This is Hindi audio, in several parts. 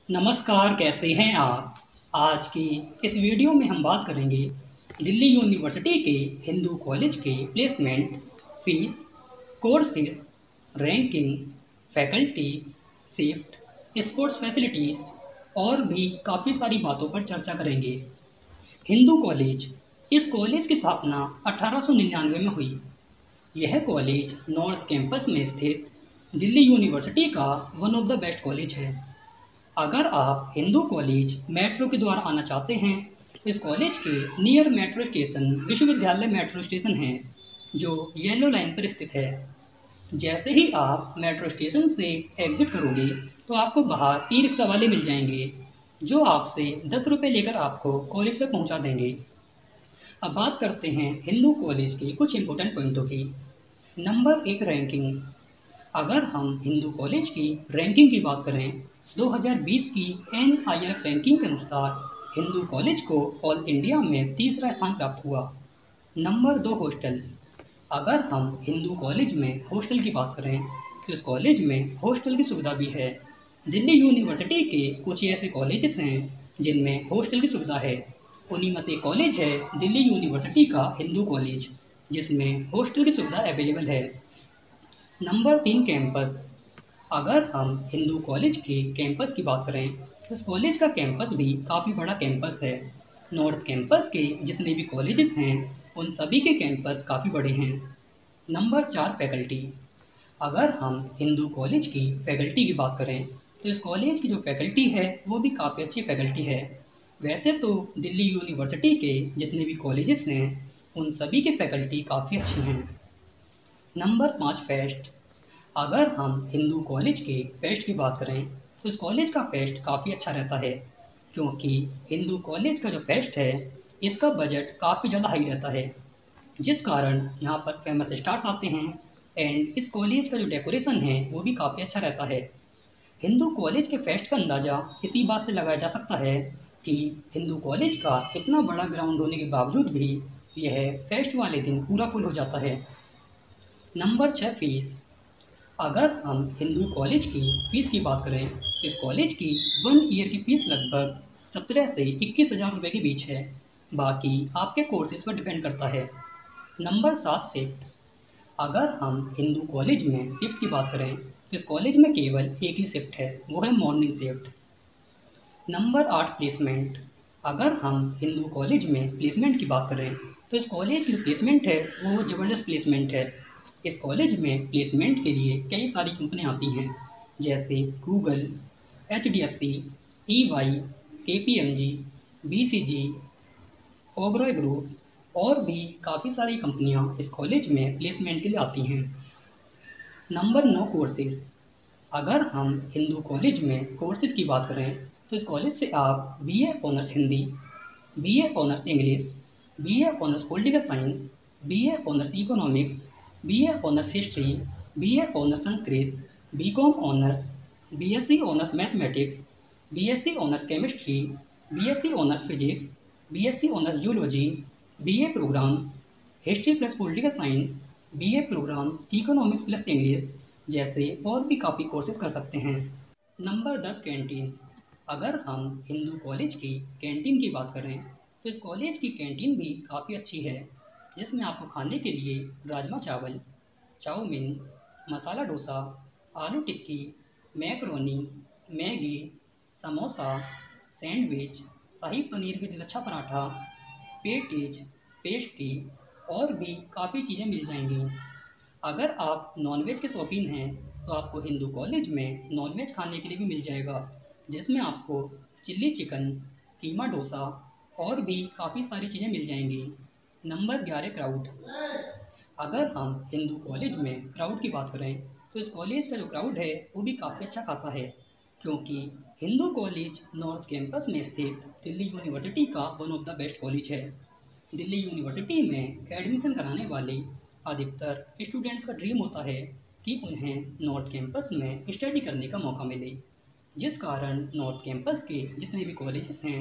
नमस्कार, कैसे हैं आप? आज की इस वीडियो में हम बात करेंगे दिल्ली यूनिवर्सिटी के हिंदू कॉलेज के placement, fees, courses, ranking, faculty, shift, sports facilities और भी काफ़ी सारी बातों पर चर्चा करेंगे। हिंदू कॉलेज। इस कॉलेज की स्थापना 1899 में हुई। यह कॉलेज नॉर्थ कैंपस में स्थित दिल्ली यूनिवर्सिटी का one of the best college है। अगर आप हिंदू कॉलेज मेट्रो के द्वारा आना चाहते हैं तो इस कॉलेज के near metro station Vishwavidyalaya metro station है, जो येलो लाइन पर स्थित है। जैसे ही आप मेट्रो स्टेशन से एग्जिट करोगे तो आपको बाहर ई रिक्शा वाले मिल जाएंगे, जो आपसे 10 रुपये लेकर आपको कॉलेज तक पहुंचा देंगे। अब बात करते हैं हिंदू कॉलेज के कुछ इंपॉर्टेंट पॉइंटों की। Number 1, ranking. अगर हम हिंदू कॉलेज की रैंकिंग की बात करें, 2020 की NIRF रैंकिंग के अनुसार हिंदू कॉलेज को ऑल इंडिया में तीसरा स्थान प्राप्त हुआ। Number 2, hostel. अगर हम हिंदू कॉलेज में हॉस्टल की बात करें तो इस कॉलेज में हॉस्टल की सुविधा भी है। दिल्ली यूनिवर्सिटी के कुछ ऐसे कॉलेजेस हैं जिनमें हॉस्टल की सुविधा है। उन्हीं में से एक कॉलेज है दिल्ली यूनिवर्सिटी का हिंदू कॉलेज, जिसमें हॉस्टल की सुविधा अवेलेबल है। Number 3, campus. अगर हम हिंदू कॉलेज के कैंपस की बात करें तो इस कॉलेज का कैंपस भी काफ़ी बड़ा कैंपस है। नॉर्थ कैंपस के जितने भी कॉलेजेस हैं उन सभी के कैंपस काफ़ी बड़े हैं। Number 4, faculty. अगर हम हिंदू कॉलेज की फैकल्टी की बात करें तो इस कॉलेज की जो फैकल्टी है वो भी काफ़ी अच्छी फैकल्टी है। वैसे तो दिल्ली यूनिवर्सिटी के जितने भी कॉलेजेस हैं उन सभी की फैकल्टी काफ़ी अच्छी हैं। Number 5, fest. अगर हम हिंदू कॉलेज के फेस्ट की बात करें तो इस कॉलेज का फेस्ट काफ़ी अच्छा रहता है, क्योंकि हिंदू कॉलेज का जो फेस्ट है इसका बजट काफ़ी ज़्यादा हाई रहता है, जिस कारण यहाँ पर फेमस स्टार्स आते हैं। एंड इस कॉलेज का जो डेकोरेशन है वो भी काफ़ी अच्छा रहता है। हिंदू कॉलेज के फेस्ट का अंदाज़ा इसी बात से लगाया जा सकता है कि हिंदू कॉलेज का इतना बड़ा ग्राउंड होने के बावजूद भी यह फेस्ट वाले दिन पूरा फुल हो जाता है। Number 6, fees. अगर हम हिंदू कॉलेज की फ़ीस की बात करें तो इस कॉलेज की 1 ईयर की फ़ीस लगभग 17 से 21 हज़ार रुपये के बीच है। बाकी आपके कोर्सेज पर डिपेंड करता है। Number 7, shift. अगर हम हिंदू कॉलेज में शिफ्ट की बात करें तो इस कॉलेज में केवल एक ही शिफ्ट है, वो है मॉर्निंग शिफ्ट। Number 8, placement. अगर हम हिंदू कॉलेज में प्लेसमेंट की बात करें तो इस कॉलेज की जो प्लेसमेंट है वो ज़बरदस्त प्लेसमेंट है। इस कॉलेज में प्लेसमेंट के लिए कई सारी कंपनियां आती हैं, जैसे Google, HDFC, EY, KPMG, BCG, Oberoi group और भी काफ़ी सारी कंपनियां इस कॉलेज में प्लेसमेंट के लिए आती हैं। Number 9, courses. अगर हम हिंदू कॉलेज में कोर्सेज की बात करें तो इस कॉलेज से आप BA honours Hindi, BA honours English, BA honours political science, BA honours economics, BA honours history, BA honours Sanskrit, BCom honours, BSc honours mathematics, BSc honours chemistry, BSc honours physics, BSc honours zoology, BA program history plus political science, BA program economics plus English जैसे और भी काफ़ी कोर्सेज कर सकते हैं। Number 10, canteen. अगर हम हिंदू कॉलेज की कैंटीन की बात करें तो इस कॉलेज की कैंटीन भी काफ़ी अच्छी है, जिसमें आपको खाने के लिए राजमा चावल, chowmein, masala dosa, aloo tikki, macaroni, Maggi, samosa, sandwich, shahi paneer with lachha paratha, patties, pastry और भी काफ़ी चीज़ें मिल जाएंगी। अगर आप नॉनवेज के शौकीन हैं तो आपको हिंदू कॉलेज में नॉनवेज खाने के लिए भी मिल जाएगा, जिसमें आपको चिल्ली चिकन, कीमा डोसा और भी काफ़ी सारी चीज़ें मिल जाएंगी। Number 11, crowd. अगर हम हिंदू कॉलेज में क्राउड की बात करें तो इस कॉलेज का जो क्राउड है वो भी काफ़ी अच्छा खासा है, क्योंकि हिंदू कॉलेज नॉर्थ कैंपस में स्थित दिल्ली यूनिवर्सिटी का one of the best college है। दिल्ली यूनिवर्सिटी में एडमिशन कराने वाले अधिकतर स्टूडेंट्स का ड्रीम होता है कि उन्हें नॉर्थ कैंपस में स्टडी करने का मौका मिले, जिस कारण नॉर्थ कैंपस के जितने भी कॉलेजेस हैं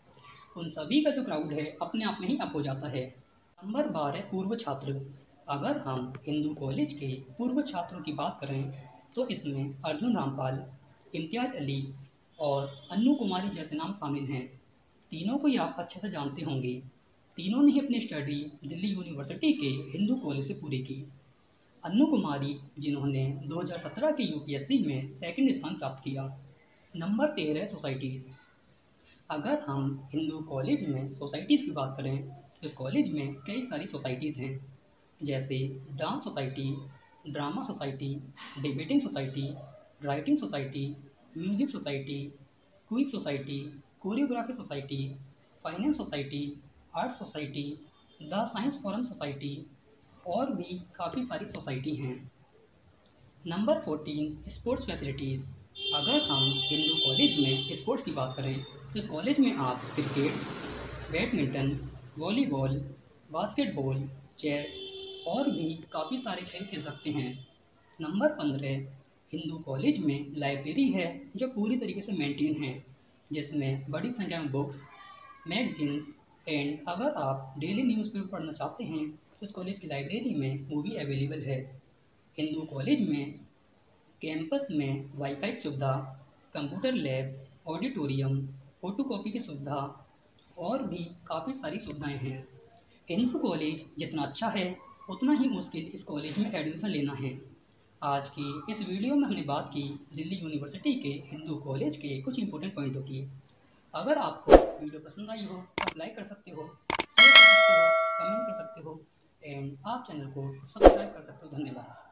उन सभी का जो क्राउड है अपने आप में ही अप हो जाता है। नंबर 12, पूर्व छात्र। अगर हम हिंदू कॉलेज के पूर्व छात्रों की बात करें तो इसमें अर्जुन रामपाल, इम्तियाज़ अली, और अन्नू कुमारी जैसे नाम शामिल हैं। तीनों को ही आप अच्छे से जानते होंगे। तीनों ने ही अपनी स्टडी दिल्ली यूनिवर्सिटी के हिंदू कॉलेज से पूरी की। अन्नू कुमारी जिन्होंने 2017 के यूपीएससी में सेकंड स्थान प्राप्त किया। नंबर 13 है सोसाइटीज़। अगर हम हिंदू कॉलेज में सोसाइटीज़ की बात करें तो इस कॉलेज में कई सारी सोसाइटीज़ हैं, जैसे dance society, drama society, debating society, writing society, music society, quiz society, choreography society, finance society, art society, the science forum society और भी काफ़ी सारी सोसाइटी हैं। Number 14 sports facilities. अगर हम हिंदू कॉलेज में स्पोर्ट्स की बात करें तो इस कॉलेज में आप cricket, badminton, volleyball, basketball, chess और भी काफ़ी सारे खेल खेल सकते हैं। नंबर 15 हिंदू कॉलेज में लाइब्रेरी है जो पूरी तरीके से मेंटेन है, जिसमें बड़ी संख्या में बुक्स, मैगजीन्स एंड अगर आप डेली न्यूज़पेपर पढ़ना चाहते हैं तो इस कॉलेज की लाइब्रेरी में वो भी अवेलेबल है। हिंदू कॉलेज में कैंपस में वाईफाई की सुविधा, कंप्यूटर लैब, ऑडिटोरियम, फोटोकॉपी की सुविधा और भी काफ़ी सारी सुविधाएं हैं। हिंदू कॉलेज जितना अच्छा है उतना ही मुश्किल इस कॉलेज में एडमिशन लेना है। आज की इस वीडियो में हमने बात की दिल्ली यूनिवर्सिटी के हिंदू कॉलेज के कुछ इंपॉर्टेंट पॉइंटों की। अगर आपको वीडियो पसंद आई हो तो आप लाइक कर सकते हो, शेयर कर सकते हो, कमेंट कर सकते हो एंड आप चैनल को सब्सक्राइब कर सकते हो। धन्यवाद।